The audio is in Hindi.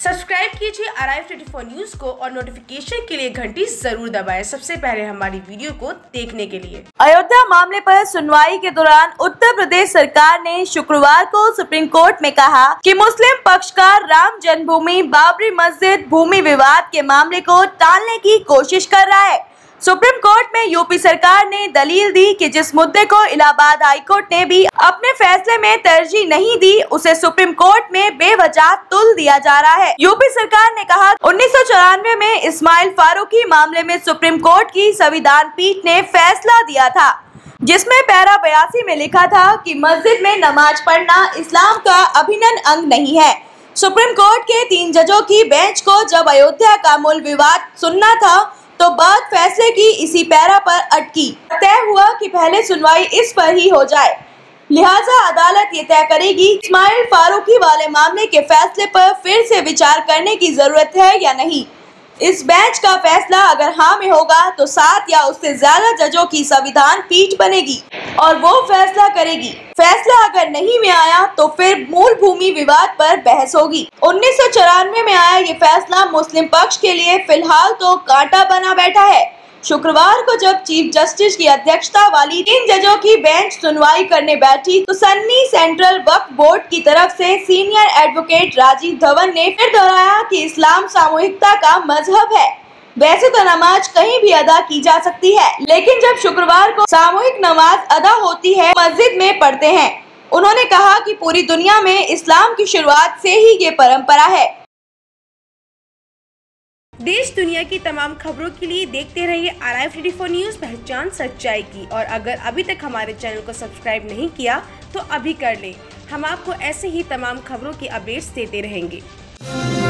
सब्सक्राइब कीजिए Arrive24 न्यूज को और नोटिफिकेशन के लिए घंटी जरूर दबाएं सबसे पहले हमारी वीडियो को देखने के लिए। अयोध्या मामले पर सुनवाई के दौरान उत्तर प्रदेश सरकार ने शुक्रवार को सुप्रीम कोर्ट में कहा कि मुस्लिम पक्षकार राम जन्मभूमि बाबरी मस्जिद भूमि विवाद के मामले को टालने की कोशिश कर रहा है। सुप्रीम कोर्ट में यूपी सरकार ने दलील दी कि जिस मुद्दे को इलाहाबाद हाई कोर्ट ने भी अपने फैसले में तरजीह नहीं दी, उसे सुप्रीम कोर्ट में बेवजह तुल दिया जा रहा है। यूपी सरकार ने कहा 1994 में इस्माइल फारूकी मामले में सुप्रीम कोर्ट की संविधान पीठ ने फैसला दिया था, जिसमें पैरा 82 में लिखा था कि मस्जिद में नमाज पढ़ना इस्लाम का अभिन्न अंग नहीं है। सुप्रीम कोर्ट के 3 जजों की बेंच को जब अयोध्या का मूल विवाद सुनना था तो बात फैसले की इसी पैरा पर अटकी। तय हुआ कि पहले सुनवाई इस पर ही हो जाए, लिहाजा अदालत ये तय करेगी इस्माइल फारूकी वाले मामले के फैसले पर फिर से विचार करने की जरूरत है या नहीं। इस बेंच का फैसला अगर हाँ में होगा तो 7 या उससे ज्यादा जजों की संविधान पीठ बनेगी और वो फैसला करेगी। फैसला अगर नहीं में आया तो फिर मूल भूमि विवाद पर बहस होगी। 1994 में आया ये फैसला मुस्लिम पक्ष के लिए फिलहाल तो कांटा बना बैठा है। शुक्रवार को जब चीफ जस्टिस की अध्यक्षता वाली 3 जजों की बेंच सुनवाई करने बैठी तो सन्नी सेंट्रल वक्फ बोर्ड की तरफ से सीनियर एडवोकेट राजीव धवन ने फिर दोहराया कि इस्लाम सामूहिकता का मजहब है। वैसे तो नमाज कहीं भी अदा की जा सकती है, लेकिन जब शुक्रवार को सामूहिक नमाज अदा होती है मस्जिद में पढ़ते हैं। उन्होंने कहा कि पूरी दुनिया में इस्लाम की शुरुआत से ही ये परंपरा है। देश दुनिया की तमाम खबरों के लिए देखते रहिए Arrive24 न्यूज, पहचान सच्चाई की। और अगर अभी तक हमारे चैनल को सब्सक्राइब नहीं किया तो अभी कर लें। हम आपको ऐसे ही तमाम खबरों की अपडेट्स देते रहेंगे।